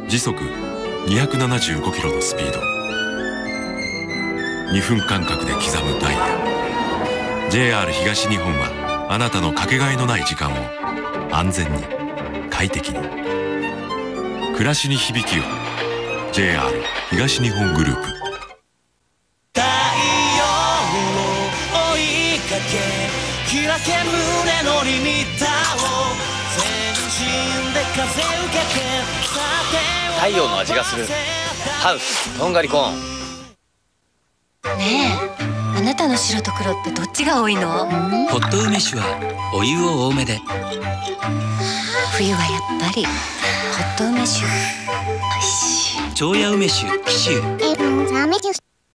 時速275キロのスピード、2分間隔で刻むダイヤ。 JR 東日本はあなたのかけがえのない時間を安全に快適に、暮らしに響きを。 JR 東日本グループ。 太陽を追いかけ開け胸のリミッターを全身で風受けて、 太陽の味がするハウスとんがりコーン。 ねえ、あなたの白と黒ってどっちが多いの？ ホット梅酒はお湯を多めで。 冬はやっぱりホット梅酒おいしい。 長屋梅酒紀州。